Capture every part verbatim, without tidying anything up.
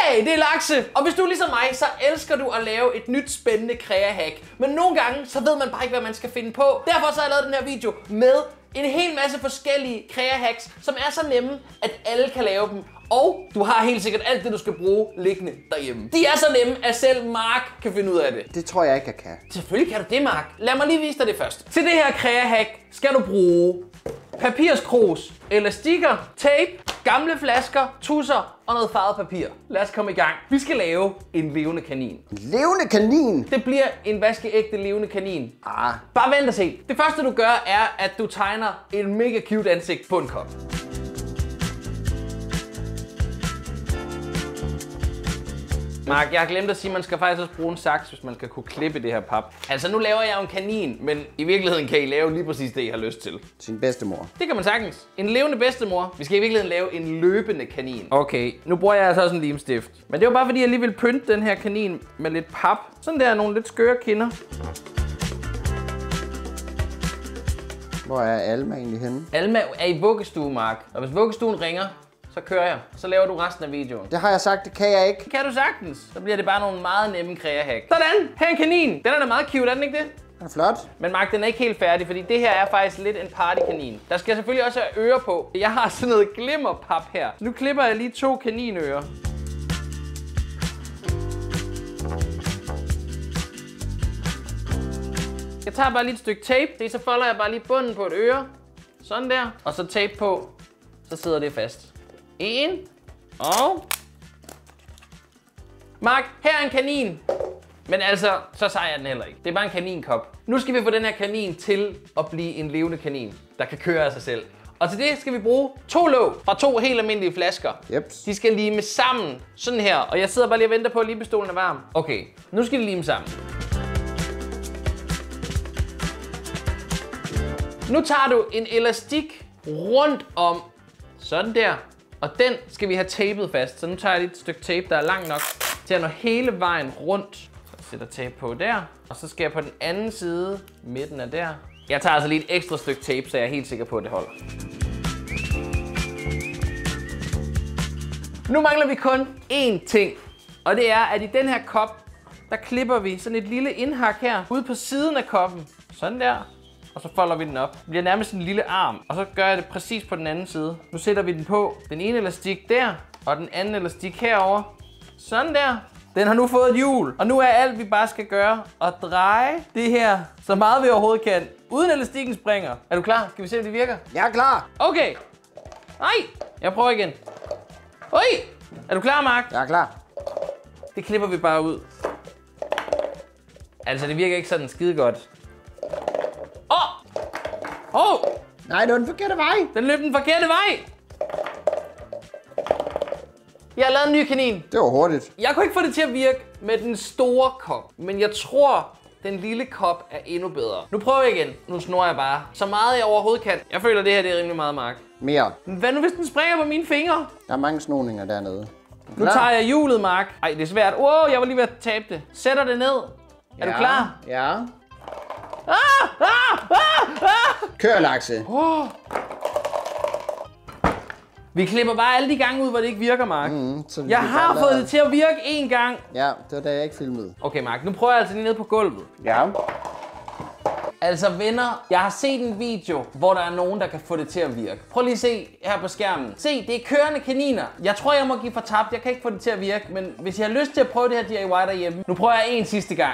Hej, det er Lakse. Og hvis du er ligesom mig, så elsker du at lave et nyt spændende krea-hack. Men nogle gange, så ved man bare ikke, hvad man skal finde på. Derfor så har jeg lavet den her video med en hel masse forskellige krea-hacks, som er så nemme, at alle kan lave dem. Og du har helt sikkert alt det, du skal bruge liggende derhjemme. De er så nemme, at selv Mark kan finde ud af det. Det tror jeg ikke, jeg kan. Selvfølgelig kan du det, Mark. Lad mig lige vise dig det først. Til det her krea-hack skal du bruge papirskrus, elastikker, tape, gamle flasker, tusser og noget farvet papir. Lad os komme i gang. Vi skal lave en levende kanin. En levende kanin? Det bliver en vaskeægte levende kanin. Ah. Bare vent og se. Det første du gør er, at du tegner en mega cute ansigt på en kop. Mark, jeg har glemt at sige, at man skal faktisk også bruge en saks, hvis man skal kunne klippe det her pap. Altså, nu laver jeg jo en kanin, men i virkeligheden kan I lave lige præcis det, I har lyst til. Sin bedstemor. Det kan man sagtens. En levende bedstemor. Vi skal i virkeligheden lave en løbende kanin. Okay, nu bruger jeg altså også en limstift. Men det var bare fordi, jeg lige vil pynte den her kanin med lidt pap. Sådan der, nogle lidt skøre kinder. Hvor er Alma egentlig henne? Alma er i vuggestue, Mark. Og hvis vuggestuen ringer, så kører jeg. Så laver du resten af videoen. Det har jeg sagt, det kan jeg ikke. Det kan du sagtens. Så bliver det bare nogle meget nemme krea-hack. Sådan, her er en kanin. Den er da meget cute, er den ikke det? Den er flot. Men Mark, den er ikke helt færdig, fordi det her er faktisk lidt en partykanin. Der skal selvfølgelig også have ører på. Jeg har sådan noget glimmerpap her. Nu klipper jeg lige to kaninører. Jeg tager bare lige et stykke tape. Det så folder jeg bare lige bunden på et øre. Sådan der. Og så tape på. Så sidder det fast. En. Og... Mark, her er en kanin. Men altså, så sejrer jeg den heller ikke. Det er bare en kaninkop. Nu skal vi få den her kanin til at blive en levende kanin, der kan køre af sig selv. Og til det skal vi bruge to låg fra to helt almindelige flasker. Yep. De skal lime sammen, sådan her. Og jeg sidder bare lige og venter på, at limepistolen er varm. Okay, nu skal de lime sammen. Nu tager du en elastik rundt om, sådan der. Og den skal vi have tapet fast. Så nu tager jeg lige et stykke tape, der er langt nok til at nå hele vejen rundt. Så jeg sætter tape på der. Og så skal jeg på den anden side, midten af der. Jeg tager altså lige et ekstra stykke tape, så jeg er helt sikker på, at det holder. Nu mangler vi kun én ting. Og det er, at i den her kop, der klipper vi sådan et lille indhak her ude på siden af koppen. Sådan der. Og så folder vi den op. Det bliver nærmest en lille arm. Og så gør jeg det præcis på den anden side. Nu sætter vi den på. Den ene elastik der, og den anden elastik herover. Sådan der. Den har nu fået et hjul. Og nu er alt, vi bare skal gøre, at dreje det her så meget vi overhovedet kan. Uden elastikken springer. Er du klar? Skal vi se, om det virker? Jeg er klar. Okay. Nej. Jeg prøver igen. Oj. Er du klar, Mark? Jeg er klar. Det klipper vi bare ud. Altså, det virker ikke sådan skide godt. Åh! Oh, Nej, det var den forkerte vej. den løb den forkerte vej. Jeg har lavet en ny kanin. Det var hurtigt. Jeg kunne ikke få det til at virke med den store kop, men jeg tror, den lille kop er endnu bedre. Nu prøver jeg igen. Nu snor jeg bare så meget jeg overhovedet kan. Jeg føler, det her det er rimelig meget, Mark. Mere. Men hvad nu, hvis den springer på mine fingre? Der er mange snoninger dernede. Nu tager jeg hjulet, Mark. Ej, det er svært. Wow, jeg var lige ved at tabe det. Sætter det ned. Er ja. du klar? Ja. Ah, ah, ah, ah. Kør, Lakse. Oh. Vi klipper bare alle de gange ud, hvor det ikke virker, Mark. Mm, så jeg har fået det til at virke én gang. Ja, det var da jeg ikke filmede. Okay, Mark, nu prøver jeg altså lige ned på gulvet. Ja. Altså venner, jeg har set en video, hvor der er nogen, der kan få det til at virke. Prøv lige at se her på skærmen. Se, det er kørende kaniner. Jeg tror, jeg må give fortabt. Jeg kan ikke få det til at virke, men hvis I har lyst til at prøve det her D I Y derhjemme, nu prøver jeg en sidste gang.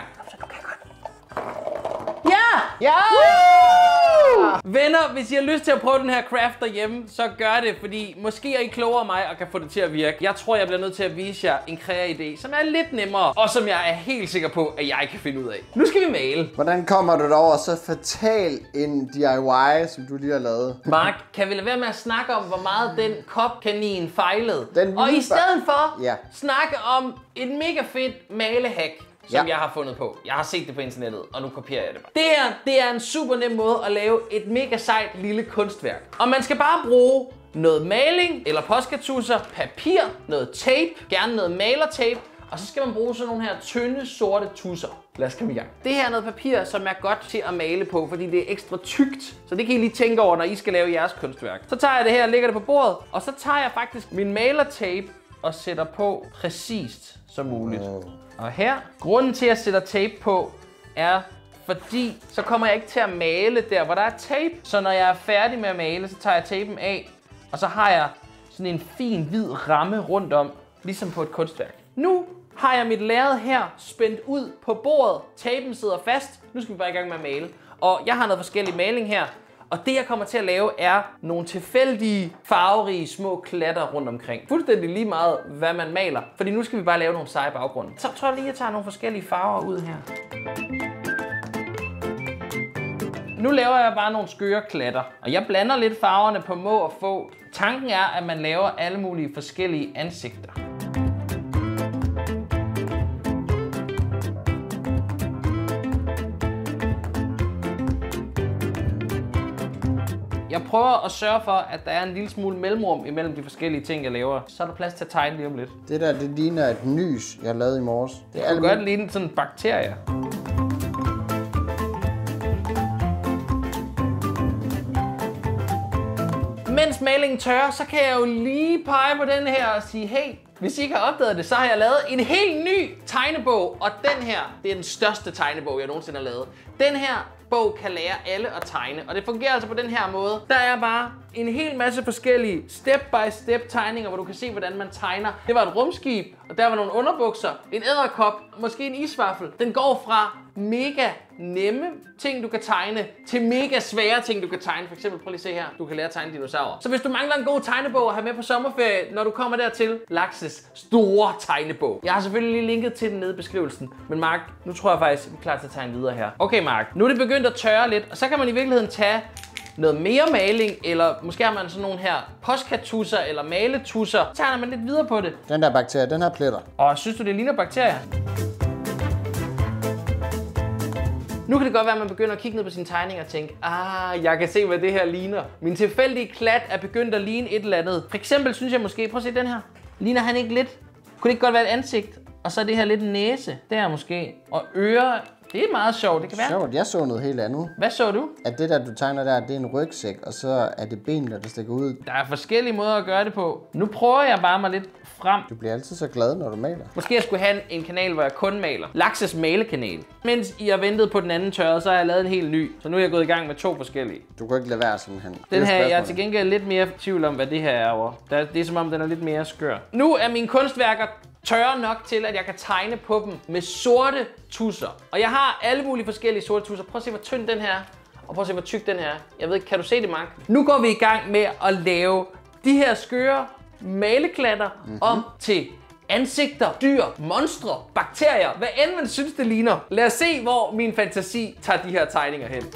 Ja! Ja! Woo! Venner, hvis I har lyst til at prøve den her craft derhjemme, så gør det, fordi måske er I klogere end mig og kan få det til at virke. Jeg tror, jeg bliver nødt til at vise jer en krea-idé, som er lidt nemmere, og som jeg er helt sikker på, at jeg kan finde ud af. Nu skal vi male. Hvordan kommer du derover så fatal en D I Y, som du lige har lavet? Mark, kan vi lade være med at snakke om, hvor meget den kopkanin fejlede? Den og i stedet for, ja. snakke om et mega fedt malehack, som ja. jeg har fundet på. Jeg har set det på internettet, og nu kopierer jeg det bare. Det her, det er en super nem måde at lave et mega sejt lille kunstværk. Og man skal bare bruge noget maling, eller postkartusser, papir, noget tape, gerne noget malertape, og så skal man bruge sådan nogle her tynde, sorte tusser. Lad os komme i gang. Det her er noget papir, som er godt til at male på, fordi det er ekstra tykt. Så det kan I lige tænke over, når I skal lave jeres kunstværk. Så tager jeg det her og lægger det på bordet, og så tager jeg faktisk min malertape, og sætter på præcist som muligt. Wow. Og her, grunden til at jeg sætter tape på, er fordi så kommer jeg ikke til at male der, hvor der er tape. Så når jeg er færdig med at male, så tager jeg tapen af, og så har jeg sådan en fin hvid ramme rundt om, ligesom på et kunstværk. Nu har jeg mit lærred her spændt ud på bordet. Tapen sidder fast. Nu skal vi bare i gang med at male. Og jeg har noget forskellig maling her. Og det jeg kommer til at lave er nogle tilfældige, farverige små klatter rundt omkring. Fuldstændig lige meget, hvad man maler. Fordi nu skal vi bare lave nogle seje baggrunde. Så tror jeg lige, at jeg tager nogle forskellige farver ud her. Nu laver jeg bare nogle skøre klatter. Og jeg blander lidt farverne på må og få. Tanken er, at man laver alle mulige forskellige ansigter. Jeg prøver at sørge for, at der er en lille smule mellemrum imellem de forskellige ting, jeg laver. Så er der plads til at tegne lige om lidt. Det der, det ligner et nys, jeg lavede i morges. Det er godt ligne sådan en bakterie. Mens malingen tørrer, så kan jeg jo lige pege på den her og sige, hey, hvis I ikke har opdaget det, så har jeg lavet en helt ny tegnebog. Og den her, det er den største tegnebog, jeg nogensinde har lavet. Den her bog kan lære alle at tegne, og det fungerer altså på den her måde. Der er bare en hel masse forskellige step-by-step tegninger, hvor du kan se, hvordan man tegner. Det var et rumskib, og der var nogle underbukser, en edderkop, måske en isvaffel. Den går fra mega nemme ting, du kan tegne, til mega svære ting, du kan tegne. For eksempel, prøv lige at se her, du kan lære at tegne dinosaurer. Så hvis du mangler en god tegnebog at have med på sommerferie, når du kommer dertil, Lakses store tegnebog. Jeg har selvfølgelig lige linket til den nede i beskrivelsen. Men Mark, nu tror jeg faktisk, vi er klar til at tegne videre her. Okay Mark, nu er det begyndt at tørre lidt, og så kan man i virkeligheden tage noget mere maling, eller måske har man sådan nogle her postkartusser eller maletusser. Så tegner man lidt videre på det. Den der bakterie, den her pletter. Og synes du, det ligner bakterier? Nu kan det godt være, at man begynder at kigge ned på sine tegninger og tænke, ah, jeg kan se, hvad det her ligner. Min tilfældige klat er begyndt at ligne et eller andet. For eksempel synes jeg måske, prøv at se den her. Ligner han ikke lidt? Kunne det ikke godt være et ansigt? Og så er det her lidt næse, der måske. Og ører. Det er meget sjovt, det kan være. Sjovt, jeg så noget helt andet. Hvad så du? At det der, du tegner der, det er en rygsæk, og så er det benene, der stikker ud. Der er forskellige måder at gøre det på. Nu prøver jeg bare mig lidt frem. Du bliver altid så glad, når du maler. Måske jeg skulle have en kanal, hvor jeg kun maler. Lakses malekanal. Mens I har ventet på den anden tørre, så har jeg lavet en helt ny. Så nu er jeg gået i gang med to forskellige. Du kan ikke lade være simpelthen. Den her, jeg er til gengæld lidt mere i tvivl om, hvad det her er over. Det er som om, den er lidt mere skør. Nu er mine kunstværker tørre nok til, at jeg kan tegne på dem med sorte tusser. Og jeg har alle mulige forskellige sorte tusser. Prøv at se, hvor tynd den her er. Og prøv at se, hvor tyk den her er. Jeg ved ikke, kan du se det, Mark? Nu går vi i gang med at lave de her skøre maleklatter mm-hmm. om til ansigter, dyr, monstre, bakterier. Hvad end man synes, det ligner. Lad os se, hvor min fantasi tager de her tegninger hen.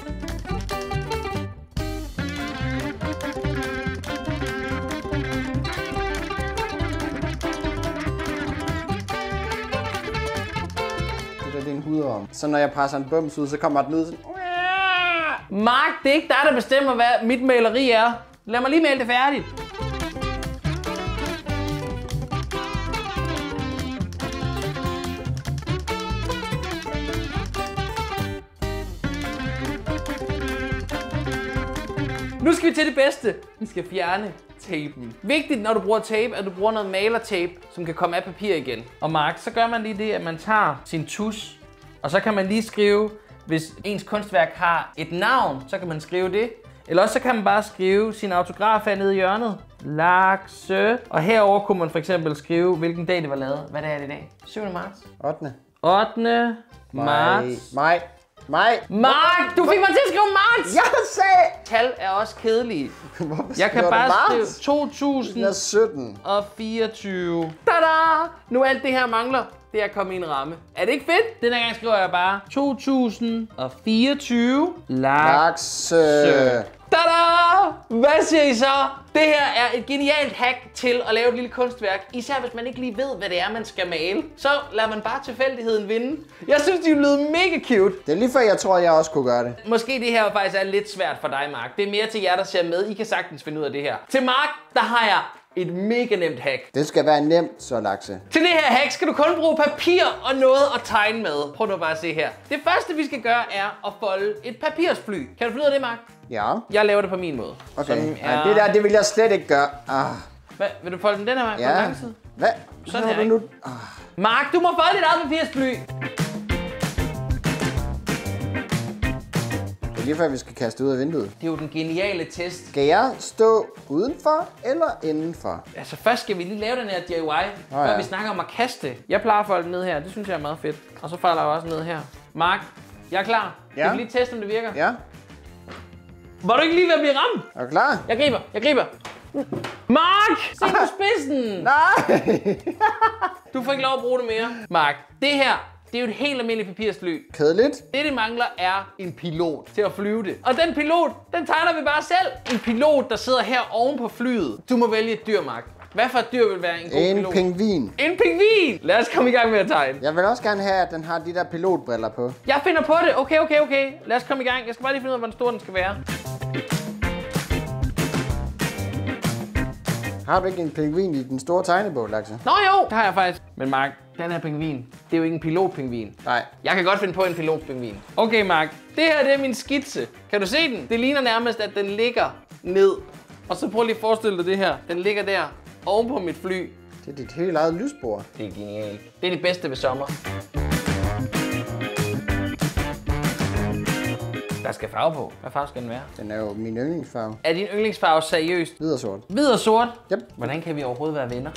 Det er en hudorm. Så når jeg presser en bums ud, så kommer den ud sådan. Mark, det er ikke dig, der bestemmer, hvad mit maleri er. Lad mig lige male det færdigt. Nu skal vi til det bedste. Vi skal fjerne tapen. Vigtigt, når du bruger tape, at du bruger noget malertape, som kan komme af papir igen. Og Mark, så gør man lige det, at man tager sin tus, og så kan man lige skrive, hvis ens kunstværk har et navn, så kan man skrive det. Eller også så kan man bare skrive sin autograf her nede i hjørnet. Lakse. Og herover kunne man for eksempel skrive, hvilken dag det var lavet. Hvad det er det i dag? syvende marts. ottende. ottende marts. Maj. Maj. Mark, du fik mig til at skrive marts! Jeg sagde! Tal er også kedelige. Hvorfor jeg kan bare skrive marts? to tusind sytten og fireogtyve. Tada! Nu alt det her mangler, det er at komme i en ramme. Er det ikke fedt? Denne gang skriver jeg bare to tusind og fireogtyve. Lakse. Tada! Hvad siger I så? Det her er et genialt hack til at lave et lille kunstværk. Især hvis man ikke lige ved, hvad det er, man skal male. Så lader man bare tilfældigheden vinde. Jeg synes, de er blevet mega cute. Det er lige før, jeg tror, jeg også kunne gøre det. Måske det her faktisk er lidt svært for dig, Mark. Det er mere til jer, der ser med. I kan sagtens finde ud af det her. Til Mark, der har jeg et mega nemt hack. Det skal være nemt, så Lakse. Til det her hack skal du kun bruge papir og noget at tegne med. Prøv nu bare at se her. Det første, vi skal gøre, er at folde et papirsfly. Kan du finde ud af det, Mark? Ja. Jeg laver det på min måde. Okay. Er... Ja, det der, det vil jeg slet ikke gøre. Ah. Hvad? Vil du folde den den her vej? Ja. På lang tid? Hvad? Sådan har her, du ikke? nu... Ah. Mark, du må få dit eget papirsfly. Det er lige før, vi skal kaste ud af vinduet. Det er jo den geniale test. Skal jeg stå udenfor eller indenfor? Altså først skal vi lige lave den her D I Y, oh, før ja. vi snakker om at kaste. Jeg plejer at folde den ned her, det synes jeg er meget fedt. Og så falder jeg også ned her. Mark, jeg er klar. Ja. Skal vi lige teste, om det virker? Ja. Var du ikke lige ved at blive ramt? Er du klar? Jeg griber, jeg griber. Mark, se på spidsen. Nej! Du får ikke lov at bruge det mere. Mark, det her, det er jo et helt almindeligt papirsfly. Kedeligt. Det, det mangler, er en pilot til at flyve det. Og den pilot, den tegner vi bare selv. En pilot, der sidder her oven på flyet. Du må vælge et dyr, Mark. Hvad for et dyr vil være en god En pilot? pingvin. En pingvin! Lad os komme i gang med at tegne. Jeg vil også gerne have, at den har de der pilotbriller på. Jeg finder på det. Okay, okay, okay. Lad os komme i gang. Jeg skal bare lige finde ud af, hvor stor den skal være. Har du ikke en pingvin i den store tegnebog, Lakse? Nå jo, det har jeg faktisk. Men Mark, den her pingvin, det er jo ikke en pilotpingvin. Nej. Jeg kan godt finde på en pilotpingvin. Okay, Mark. Det her, det er min skitse. Kan du se den? Det ligner nærmest, at den ligger ned. Og så prøv lige at forestille dig det her. Den ligger der oven på mit fly. Det er dit helt eget lysbord. Det er genialt. Det er det bedste ved sommer. Der skal farve på. Hvad farve skal den være? Den er jo min yndlingsfarve. Er din yndlingsfarve seriøst? Hvid og sort. Hvid og sort? Yep. Hvordan kan vi overhovedet være venner?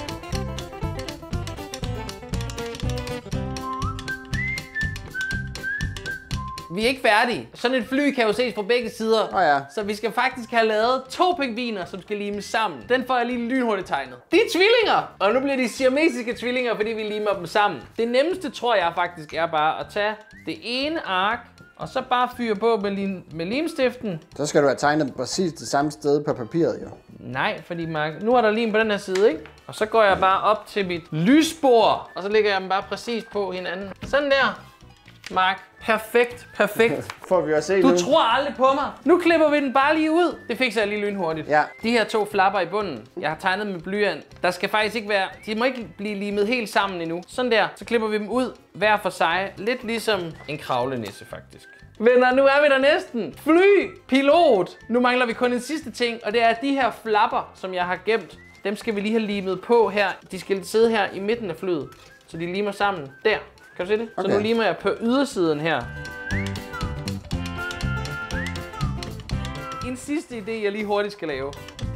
Vi er ikke færdige. Sådan et fly kan jo ses fra begge sider. Åh ja. Så vi skal faktisk have lavet to pingviner, som skal limes sammen. Den får jeg lige lynhurtigt tegnet. De er tvillinger! Og nu bliver de siamesiske tvillinger, fordi vi limer dem sammen. Det nemmeste, tror jeg faktisk, er bare at tage det ene ark, og så bare fyre på med, lim med limstiften. Så skal du have tegnet præcis det samme sted på papiret, jo. Nej, fordi Mark, nu er der lim på den her side, ikke? Og så går jeg bare op til mit lysbord, og så lægger jeg dem bare præcis på hinanden. Sådan der. Mark, perfekt, perfekt. Får vi at se Du nu. tror aldrig på mig. Nu klipper vi den bare lige ud. Det fikser jeg lige lynhurtigt. Ja. De her to flapper i bunden, jeg har tegnet med blyant. Der skal faktisk ikke være, de må ikke blive limet helt sammen endnu. Sådan der, så klipper vi dem ud hver for sig. Lidt ligesom en kravlenisse faktisk. Venner, nu er vi der næsten. Fly, pilot. Nu mangler vi kun en sidste ting, og det er de her flapper, som jeg har gemt. Dem skal vi lige have limet på her. De skal sidde her i midten af flyet, så de limer sammen der. Kan du se det? Okay. Så nu limer jeg på ydersiden her. En sidste idé, jeg lige hurtigt skal lave.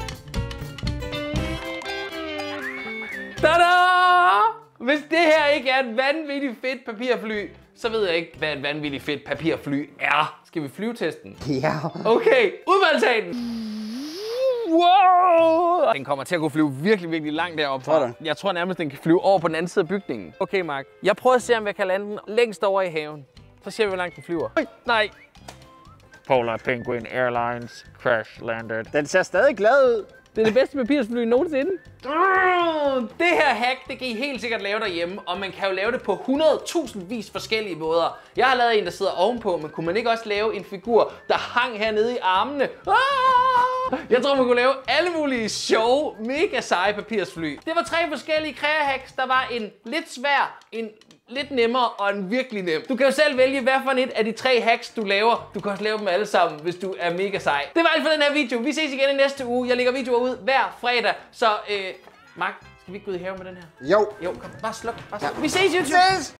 Tada! Hvis det her ikke er et vanvittigt fedt papirfly, så ved jeg ikke, hvad et vanvittigt fedt papirfly er. Skal vi flyvetesten? Ja. Okay, udvalgtag den! Wow! Den kommer til at kunne flyve virkelig, virkelig langt deroppe. Tror du? Jeg tror nærmest, den kan flyve over på den anden side af bygningen. Okay, Mark. Jeg prøver at se, om jeg kan lande den længst over i haven. Så ser vi, hvor langt den flyver. Øj, nej. Polar Penguin Airlines crash landed. Den ser stadig glad ud. Det er det bedste papirsfly nogensinde. Det her hack, det kan I helt sikkert lave derhjemme, og man kan jo lave det på hundrede tusind vis forskellige måder. Jeg har lavet en, der sidder ovenpå, men kunne man ikke også lave en figur, der hang hernede i armene? Ah! Jeg tror, man kunne lave alle mulige sjove, mega seje papirsfly. Det var tre forskellige krea-hacks. Der var en lidt svær, en lidt nemmere og en virkelig nem. Du kan jo selv vælge, hvad for et af de tre hacks, du laver. Du kan også lave dem alle sammen, hvis du er mega sej. Det var alt for den her video. Vi ses igen i næste uge. Jeg lægger videoer ud hver fredag. Så, øh, Mark, skal vi ikke gå ud i haven med den her? Jo. Jo, kom, bare sluk. Bare sluk. Ja. Vi ses, YouTube! Ses!